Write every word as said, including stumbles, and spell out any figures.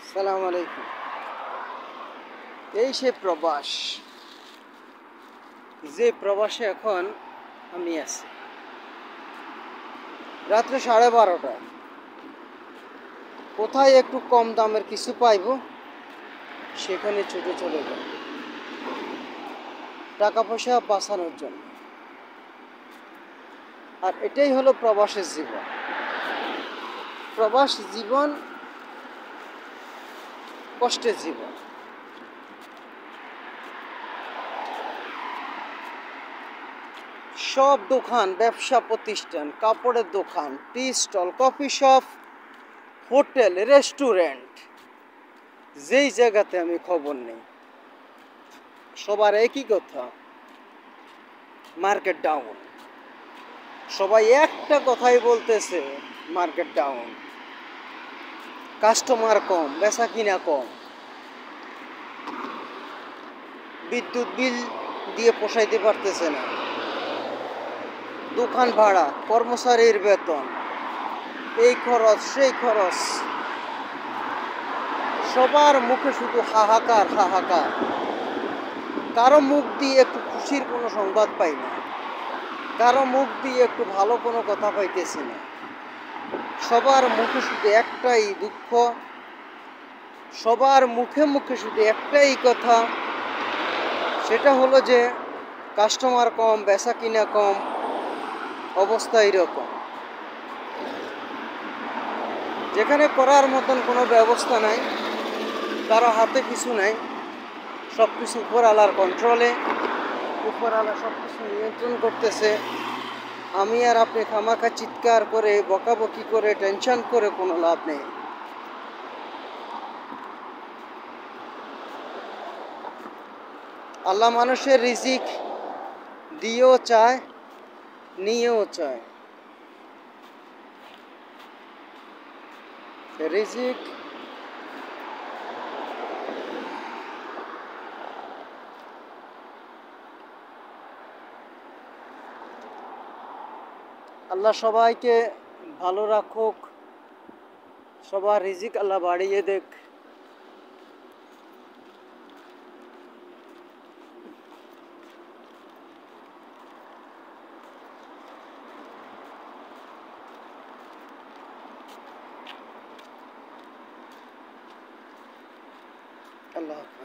সালাম আলাইকুম। এই সে প্রবাস, যে প্রবাসে এখন আমি আছি। রাত্রে সাড়ে বারোটায় কোথায় একটু কম দামের কিছু পাইব, সেখানে ছুটে চলে যাব টাকা পয়সা বাঁচানোর জন্য। আর এটাই হলো প্রবাসের জীবন। প্রবাস জীবন কষ্টের জীবন। সব দোকান, ব্যবসা প্রতিষ্ঠান, কাপড়ের দোকান, tea stall, coffee shop, hotel, restaurant, যেই জায়গাতে আমি খবর নেই, সবার একই কথা, মার্কেট ডাউন। সবাই একটা কথাই বলতেছে, মার্কেট ডাউন, কাস্টমার কম, বেচা কিনা কম, বিদ্যুৎ বিল দিয়ে পোষাইতে পারতেছে না, দোকান ভাড়া, কর্মচারীর বেতন, এই খরচ সেই খরচ, সবার মুখে শুধু হাহাকার হাহাকার। কারো মুখ দিয়ে একটু খুশির কোনো সংবাদ পাই না, কারো মুখ দিয়ে একটু ভালো কোনো কথা পাইতেছি না। সবার মুখে শুধু একটাই দুঃখ, সবার মুখে মুখে শুধু একটাই কথা, সেটা হলো যে কাস্টমার কম, বেচা কিনা কম, অবস্থা এরকম। যেখানে করার মতন কোনো ব্যবস্থা নাই, কারো হাতে কিছু নাই, সব কিছু উপরওয়ালার কন্ট্রোলে, উপরওয়ালা সব কিছু নিয়ন্ত্রণ করতেছে। আমি আর আপনি খামাখা চিৎকার করে, বকাবকি করে, টেনশন করে কোনো লাভ নেই। আল্লাহ মানুষের রিজিক দিয়েও চায়, নিয়েও চায়। রিজিক আল্লাহ সবাইকে ভালো রাখুক, সবার রিজিক আল্লাহ বাড়িয়ে দেখ। আল্লাহ।